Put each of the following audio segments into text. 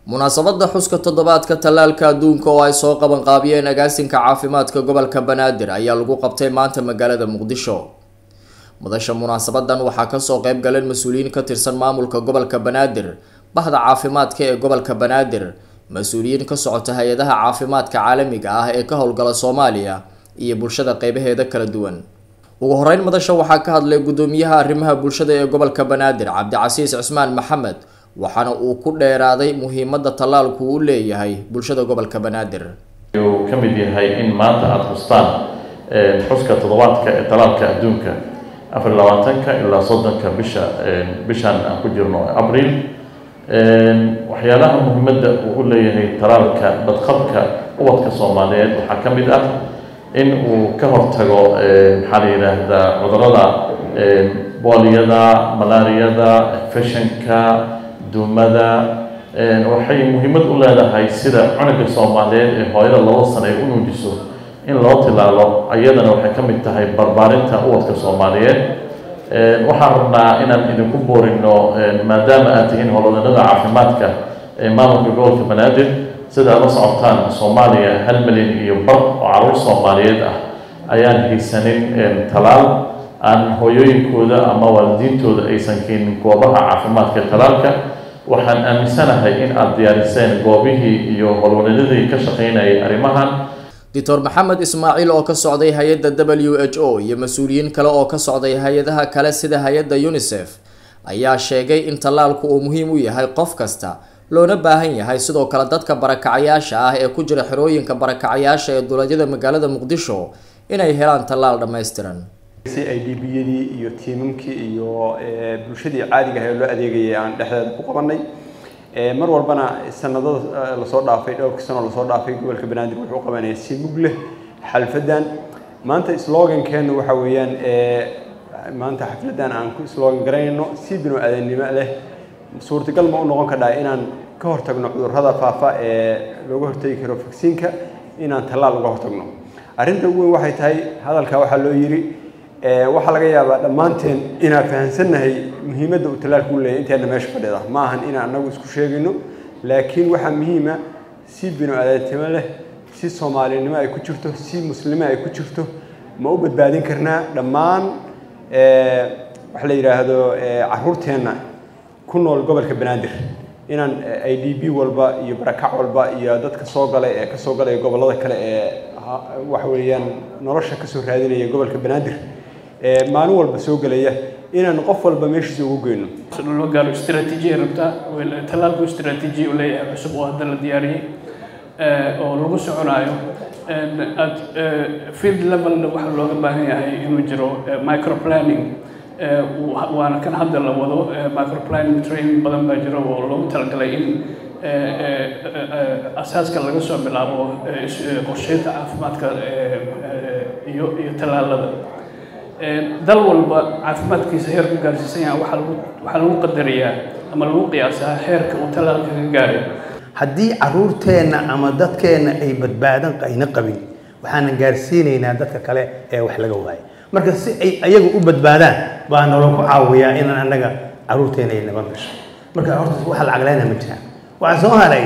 munaasabada xuska toddobaadka talaalka adduunka oo ay soo qaban qaabiyeen agaasinka caafimaadka gobolka Banaadir ayaa lagu qabtay maanta magaalada Muqdisho. Madasha munaasabadan waxaa ka soo qayb galeen mas'uuliyiin ka tirsan maamulka gobolka Banaadir, bahda caafimaadka ee gobolka Banaadir, mas'uuliyiin ka socota hay'adaha caafimaadka caalamiga ah ee ka howlgala Soomaaliya iyo bulshada qaybaheeda kala duwan. ugu horeyn madasha waxaa ka hadlay gudoomiyaha arrimaha bulshada ee gobolka Banaadir Cabdicasiis Cismaan Maxamed waxaana uu ku dheeraaday muhiimadda talaalku u leeyahay bulshada gobolka Banaadir. uu ka mid yahay in maanta aad xustaan xuska toddobaadka ee talaalka adduunka 24 ilaa 30 bishan aan ku jirno Abriil. waxyaalaha muhiimadda uu u leeyahay talaalka badqabka ubadka Soomaaliyeed waxaa ka mid ah in uu ka hortago maxaa la yiraahdaa cudurrada booliyada, malaariyada, infectionka, duumada. waxay muhiimad u leedahay sida cunuga Soomaaliyeed ee hooyada 2 sano ay u nuujiso in loo tilaalo ayadana waxay ka mid tahay barbaarinta ubadka Soomaaliyeed. waxaan rabnaa inaan idinku boorino maadaama aad tihiin howlwadeennada caafimaadka ee maamulka gobolka Banaadir sida la socotaan Soomaaliya 1 milyan iyo bar oo caruur Soomaaliyeed ah ayaan haysanin talaal aan hooyooyinkooda ama waalidiintooda aysan keenin goobaha caafimaadka talaalka. waxaan aaminsanahay in aad diyaariseen goobihii iyo howlwadeennadii ka shaqeynayay arrimahan. Dr. Maxamed Ismaaciil oo ka socday hay'adda WHO iyo mas'uuliyiin kale oo ka socday hay'adaha kale sida hay'adda UNICEF ayaa sheegay in talaalku uu muhiim u yahay qof kasta loona baahan yahay sidoo kale dadka barakacayaasha ah ee ku jira xirooyinka barakacayaasha ee dowladda magaalada Muqdisho inay helaan talaal dhameystiran. IDB-yadii iyo tiimamkii iyo bulshadii caadiga ah ee loo adeegayay aan dhexdeeda ku qabanay mar walbana sanadada la soo dhaafay dhowr sano la soo dhaafay gobolka Banaadir wuxuu qabanayay si mug leh xalfadan. maanta slogan-keenu waxa weeyaan maanta xafladan aan ku slogan garayno si binu aadanimo leh suurtagal ma u noqon karaa inaan ka hortagno cudurrada faafa ee looga hortagi karo vaccine-ka inaan talaal uga hortagno. arrinta ugu weyn waxay tahay hadalka waxa loo yiri waxa laga yaabaa dhammaanteen inaan fahansanahay muhiimadda uu talaalku u leeyahay inteena meesha fadhida ma ahan inaan anagu isku sheegayno laakiin waxa muhiim ah si binu aadanimo leh si Soomaalinimo ay ku jirto si muslimo ay ku jirto ma u badbaadin karnaa dhammaan wax la yiraahdo caruurteena ku nool gobolka Banaadir inaan IDB walba iyo barakac walba iyo dadka soo galay ee ka soo galay gobolada kale ee wax weeyaan nolosha ka soo raadinaya gobolka Banaadir maalin walba soo galaya inaan qof walba meeshiisa ugu geeyno loo gaaro istiraatiijiyad rabta talaalku istiraatiijiyad u leeyahay cusub oo hadda la diyaariyay oo lagu soconayo field level waxa looga baahan yahay inuu jiro micro planning waana kan hadda la wado micro planning training badan baa jiro oo loogu talagalay in asaaska laga soo bilaabo qorsheynta caafimaadka iyo talaalada. dal walba caafimaadkiisa heer ku gaarsiisan yahay waxa lagu qadariyaa ama lagu qiyaasaa heerka uu talaalka ka gaaray. haddii caruurteena ama dadkeena ay badbaadan qayna qabin waxaan gaarsiinaynaa dadka kale ee wax laga waayay. marka si ay ayagu u badbaadaan baa nolol ku caawiyaa in anaga caruurteena ay nabad gasho. marka horta waxa lacag la'aan ma jiraan. waxaan soo haray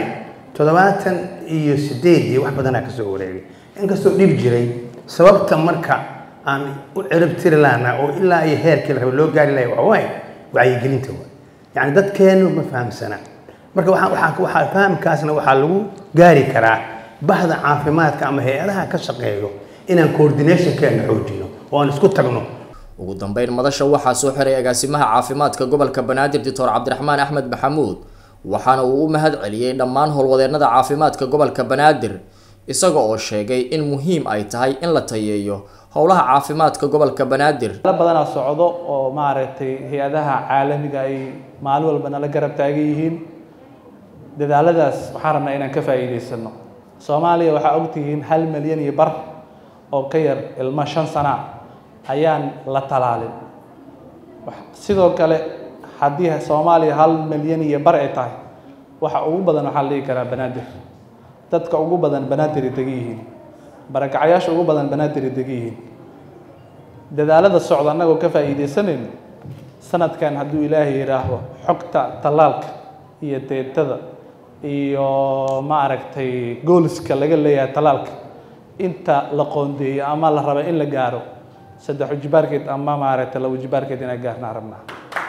78 wax badan ka soo wareegay inkastoo dhib jiray sababta marka aan u cirib tiri laana oo ilaa ay heerkii la rabo loo gaari lahayd wacyi gelinta yani dadkeenu ma fahamsana. marka waxa fahamkaasna waxa lagu gaari karaa bahda caafimaadka ama hay'adaha ka shaqeeyo inaan coordination-keena xoojino oo aan isku tagno. ugu dambeyn madasha waxaa soo xiray agaasimaha caafimaadka gobolka Banaadir Dr. Cabdiraxmaan Axmed Maxamuud waxaana uu u mahad celiyay dhammaan howlwadeennada caafimaadka gobolka Banaadir isaga oo sheegay in muhiim ay tahay in la tayeeyo howlaha caafimaadka gobolka Banaadir. badanaa socdo oo maaragtay hay'adaha caalamiga ay maalin walba nala garab taagan yihiin dadaaladaas waxaan rabnaa inaan ka faa'iideysano. Soomaaliya waxa ogtihiin 1 milyan iyo bar oo ka yar ilma 5 sano ayaan la talaalin. sidoo kale haddii Soomaaliya 1 milyan iyo bar ay tahay waxa ugu badan waxa la dhigi karaa Banaadir. dadka ugu badan Banaadir ay degan barakacayaasha ugu badan Banaadir ay degan dadaalada socda anagoo ka faa'iideysanayno sanadkan hadduu Ilaahay yiraahdo xogta talaalka iyo deetada iyo maaragtay goolska laga leeyahay talaalka inta la qoondeeyo ama la rabo in la gaaro 3 ujibaarkeed ama maaragtay 2 ujibaarkeed inay gaarnaa rabnaa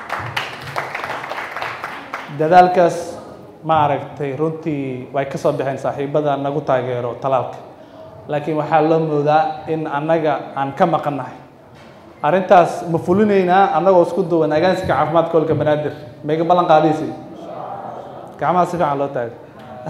dadaalkaas maaragtay runtii way ka soo baxeen saaxiibada nagu taageero talaalka laakiin waxaa loo moodaa in annaga aan ka maqanahay arrintaas ma fulinaynaa annagoo isku duwan agaansiga caafimaadka gobolka banaadir meega ballan qaadaysi gacmaha si fiican loo taago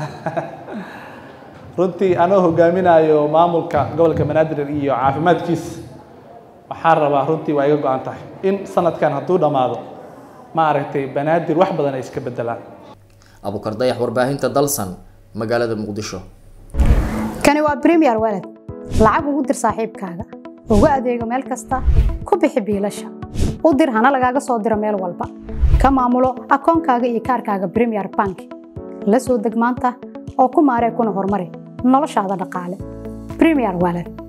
runtii anoo hogaaminayo maamulka gobolka banaadir iyo caafimaadkiisa waxaan rabaa runtii waa iga go'an tahay in sanadkan hadduu dhammaado maaragtay banaadir wax badan ay iska bedelaan Abukar Dayax warbaahinta Dalsan magaalada Muqdisho kani waa Premier Wallet lacag ugu dir saaxiibkaaga ugu adeego meel kasta ku bixi biilasha u dir hana lagaaga soo diro meel walba ka maamulo akoonkaaga iyo kaarkaaga Premier Bank la soo deg maanta oo ku maaree kuna horumari noloshaada dhaqaale Premier Wallet